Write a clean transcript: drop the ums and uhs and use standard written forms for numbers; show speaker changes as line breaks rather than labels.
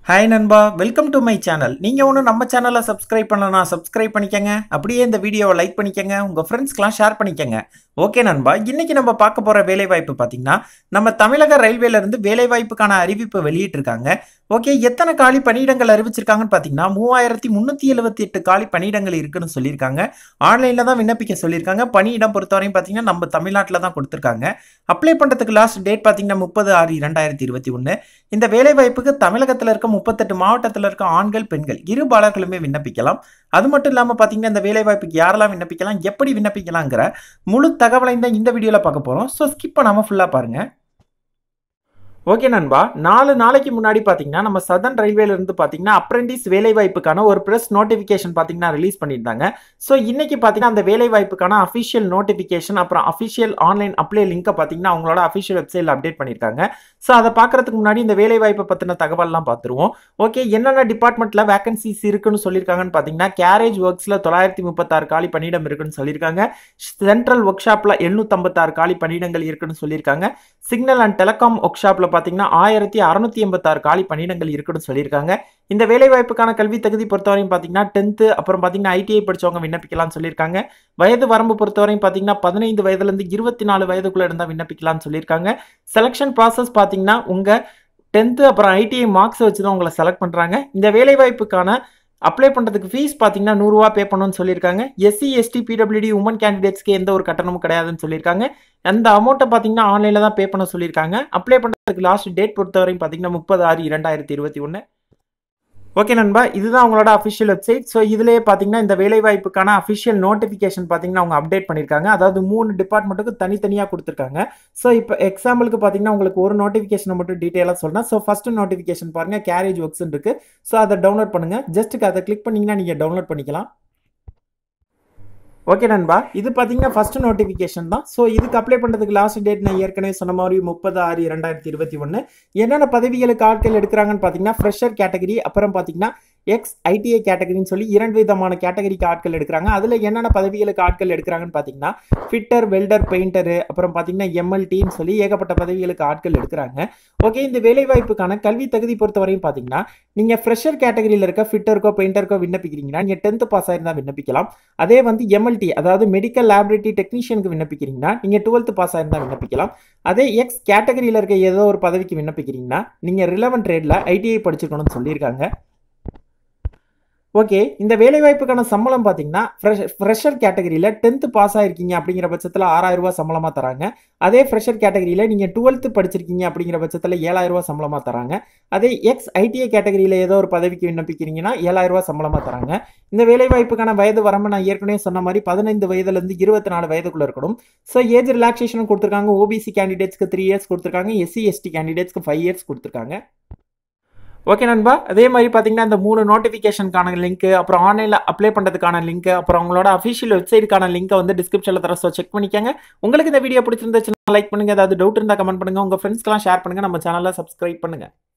Hi நண்பா, welcome to my channel. நீங்கள் ஒன்றும் நம்ம சேனலை சப்ஸ்கிரைப் பண்ணலனா சப்ஸ்கிரைப் பண்ணிக்கங்க. அப்படியே இந்த வீடியோவை லைக் பண்ணிக்கங்க, உங்கள் ஃப்ரெண்ட்ஸ்க்கெலாம் ஷேர் பண்ணிக்கங்க. ஓகே நண்பா, இன்றைக்கி நம்ம பார்க்க போகிற வேலைவாய்ப்பு பார்த்திங்கன்னா, நம்ம தமிழக ரயில்வேலேருந்து வேலைவாய்ப்புக்கான அறிவிப்பு வெளியிட்டிருக்காங்க. ஓகே, எத்தனை காலி பணியிடங்கள் அறிவிச்சிருக்காங்கன்னு பார்த்தீங்கன்னா 3378 காலி பணியிடங்கள் இருக்குன்னு சொல்லியிருக்காங்க. ஆன்லைனில் தான் விண்ணப்பிக்க சொல்லியிருக்காங்க. பணியிடம் பொறுத்தவரையும் பார்த்தீங்கன்னா நம்ம தமிழ்நாட்டில் தான் கொடுத்துருக்காங்க. அப்ளை பண்ணுறதுக்கு லாஸ்ட் டேட் பார்த்தீங்கன்னா 30/6/2021. இந்த வேலைவாய்ப்புக்கு தமிழகத்தில் இருக்க 38 மாவட்டத்தில் இருக்க ஆண்கள் பெண்கள் இருபாலர்களுமே விண்ணப்பிக்கலாம். அது மட்டும் இல்லாமல் பார்த்தீங்கன்னா இந்த வேலைவாய்ப்புக்கு யாரெல்லாம் விண்ணப்பிக்கலாம், எப்படி விண்ணப்பிக்கலாங்கிற முழு தகவலை இந்த வீடியோவில் பார்க்க போகிறோம். ஸோ ஸ்கிப் பண்ணாமல் ஃபுல்லாக பாருங்கள். ஓகே நண்பா, 4 நாளைக்கு முன்னாடி பார்த்தீங்கன்னா நம்ம சதர்ன் ரயில்வேலேருந்து பார்த்தீங்கன்னா அப்ரெண்டிஸ் வேலைவாய்ப்புக்கான ஒரு ப்ரெஸ் நோட்டிஃபிகேஷன் பார்த்தீங்கன்னா ரிலீஸ் பண்ணியிருந்தாங்க. ஸோ இன்னைக்கு பார்த்தீங்கன்னா அந்த வேலைவாய்ப்புக்கான அஃபிஷியல் நோட்டிஃபிகேஷன் அப்புறம் அஃபிஷியல் ஆன்லைன் அப்ளை லிங்கை பார்த்தீங்கன்னா அவங்களோட அஃபிஷியல் வெப்சைட்டில் அப்டேட் பண்ணியிருக்காங்க. ஸோ அதை பார்க்கறதுக்கு முன்னாடி இந்த வேலைவாய்ப்பை பற்றின தகவல்லாம் பார்த்துருவோம். ஓகே, என்னென்ன டிபார்ட்மெண்ட்டில் வேகன்சிஸ் இருக்குன்னு சொல்லியிருக்காங்கன்னு பார்த்தீங்கன்னா கேரேஜ் ஒர்க்ஸில் 936 காலி பணியிடம் இருக்குன்னு சொல்லியிருக்காங்க. சென்ட்ரல் ஒர்க் ஷாப்பில் 756 காலி பணியிடங்கள் இருக்குன்னு சொல்லியிருக்காங்க. சிக்னல் அண்ட் டெலிகாம் ஒர்க் ஷாப்பில் பார்த்தீங்கன்னா 1686 காலி பணியிடங்கள் இருக்குன்னு சொல்லியிருக்காங்க. இந்த வேலைவாய்ப்புக்கான கல்வி தகுதி பொறுத்தவரையும் பார்த்தீங்கன்னா 10th அப்புறம் பார்த்தீங்கன்னா ஐடிஐ படிச்சவங்க விண்ணப்பிக்கலாம்னு சொல்லியிருக்காங்க. வயது வரம்பு பொறுத்தவரையும் பார்த்தீங்கன்னா 15 வயதுலேருந்து 24 வயதுக்குள்ள இருந்தால் விண்ணப்பிக்கலாம்னு சொல்லியிருக்காங்க. செலெக்ஷன் ப்ராசஸ் பார்த்தீங்கன்னா உங்கள் 10th அப்புறம் ஐடிஐ மார்க்ஸ் வச்சு தான் உங்களை செலக்ட் பண்ணுறாங்க. இந்த வேலைவாய்ப்புக்கான அப்ளை பண்ணுறதுக்கு ஃபீஸ் பார்த்தீங்கன்னா 100 ரூபா பே பண்ணணும்னு சொல்லியிருக்காங்க. எஸ்சி எஸ்டி பிடபிள்யூடி உமன் கேண்டிடேட்ஸ்க்கு எந்த ஒரு கட்டணமும் கிடையாதுன்னு சொல்லியிருக்காங்க. அந்த அமௌண்ட்டை பார்த்தீங்கன்னா ஆன்லைனில் தான் பே பண்ண சொல்லியிருக்காங்க. அப்ளை பண்ணுறதுக்கு லாஸ்ட் டேட் பொறுத்தவரையும் பார்த்தீங்கன்னா 30/6/2021. ஓகே நண்பா, இதுதான் அவங்களோட அஃபிஷியல் வெப்சைட். ஸோ இதிலே பார்த்தீங்கன்னா இந்த வேலைவாய்ப்புக்கான அஃபிஷியல் நோட்டிஃபிகேஷன் பார்த்தீங்கன்னா அவங்க அப்டேட் பண்ணியிருக்காங்க. அதாவது 3 டிபார்ட்மெண்ட்டுக்கு தனித்தனியாக கொடுத்துருக்காங்க. ஸோ இப்போ எக்ஸாம்பிளுக்கு பார்த்தீங்கன்னா உங்களுக்கு ஒரு நோட்டிஃபிகேஷனை மட்டும் டீட்டெயிலாக சொல்கிறேன். ஸோ ஃபர்ஸ்ட் நோட்டிஃபிகேஷன் பாருங்கள், கேரேஜ் ஒர்க்ஸ் இருக்கு. ஸோ அதை டவுன்லோட் பண்ணுங்கள். ஜஸ்ட்டுக்கு அதை கிளிக் பண்ணிங்கன்னா நீங்கள் டவுன்லோட் பண்ணிக்கலாம். ஓகே நண்பா, இது பார்த்தீங்கன்னா ஃபர்ஸ்ட் நோட்டிஃபிகேஷன் தான். ஸோ இதுக்கு அப்ளை பண்ணுறதுக்கு லாஸ்ட் டேட் நான் ஏற்கனவே சொன்ன மாதிரி 30/6/2021. என்னென்ன பதவிகளுக்கு ஆட்கள் எடுக்கிறாங்கன்னு பார்த்தீங்கன்னா ஃப்ரெஷர் கேட்டகரி அப்புறம் பார்த்தீங்கன்னா எக்ஸ் ஐடிஐ கேட்டகரின்னு சொல்லி 2 விதமான கேட்டகரிக்கு ஆட்கள் எடுக்கிறாங்க. அதில் என்னென்ன பதவிகளுக்கு ஆட்கள் எடுக்கிறாங்கன்னு பார்த்தீங்கன்னா ஃபிட்டர், வெல்டர், பெயிண்டரு அப்புறம் பார்த்தீங்கன்னா எம்எல்டின்னு சொல்லி ஏகப்பட்ட பதவிகளுக்கு ஆட்கள் எடுக்கிறாங்க. ஓகே, இந்த வேலைவாய்ப்புக்கான கல்வி தகுதி பொறுத்தவரையும் பார்த்தீங்கன்னா நீங்கள் ஃப்ரெஷர் கேட்டகரியில் இருக்க ஃபிட்டருக்கோ பெயிண்டருக்கோ விண்ணப்பிக்கிறீங்கன்னா நீங்கள் 10th பாஸ் ஆயிருந்தால் விண்ணப்பிக்கலாம். அதே வந்து எம்எல்டி அதாவது மெடிக்கல் லேபரேட்டரி டெக்னீஷியனுக்கு விண்ணப்பிக்கிறீங்கன்னா நீங்கள் 12th பாஸ் ஆயிருந்தால் விண்ணப்பிக்கலாம். அதே எக்ஸ் கேட்டகரியில் இருக்க ஏதோ ஒரு பதவிக்கு விண்ணப்பிக்கிறீங்கன்னா நீங்கள் ரிலவென்ட் ட்ரேடில் ஐடிஐ படிச்சிருக்கணும்னு சொல்லியிருக்காங்க. ஓகே, இந்த வேலைவாய்ப்புக்கான சம்பளம் பார்த்தீங்கன்னா ஃப்ரெஷர் கேட்டகரியில் 10th பாஸ் ஆயிருக்கீங்க அப்படிங்கிற பட்சத்தில் 6000 ரூபா சம்பளமாக தராங்க. அதே ஃப்ரெஷர் கேட்டகரியில் நீங்கள் 12th படிச்சிருக்கீங்க அப்படிங்கிற பட்சத்தில் 7000 ரூபா சம்பளமாக தராங்க. அதே எக்ஸ் ஐடிஐ கேட்டகரியில் ஏதோ ஒரு பதவிக்கு விண்ணப்பிக்கிறீங்கன்னா 7000 ரூபா சம்பளமாக தராங்க. இந்த வேலைவாய்ப்புக்கான வயது வரம்பு நான் ஏற்கனவே சொன்ன மாதிரி 15 வயதுலேருந்து 24 வயதுக்குள்ள இருக்கணும். ஸோ ஏஜ் ரிலாக்ஸேஷன் கொடுத்துருக்காங்க. ஓபிசி கேண்டிடேட்ஸ்க்கு 3 இயர்ஸ் கொடுத்துருக்காங்க. எஸ்சி எஸ்டி கேண்டிடேட்ஸ்க்கு 5 இயர்ஸ் கொடுத்துருக்காங்க. ஓகே நண்பா, அதே மாதிரி பார்த்தீங்கன்னா இந்த 3 நோட்டிஃபிகேஷனுக்கான லிங்க் அப்புறம் ஆன்லைனில் அப்ளை பண்ணுறதுக்கான லிங்க் அப்புறம் உங்களோட அஃபிஷியல் வெப்சைட்டுக்கான லிங்கை வந்து டிஸ்கிரிப்ஷனில் தர. ஸோ செக் பண்ணிக்கங்க. உங்களுக்கு இந்த வீடியோ பிடிச்சிருந்துச்சுன்னா லைக் பண்ணுங்கள். ஏதாவது டவுட் இருந்தால் கமெண்ட் பண்ணுங்கள். உங்கள் ஃப்ரெண்ட்ஸ்க்கெலாம் ஷேர் பண்ணுங்கள். நம்ம சேனலை சப்ஸ்கிரைப் பண்ணுங்கள்.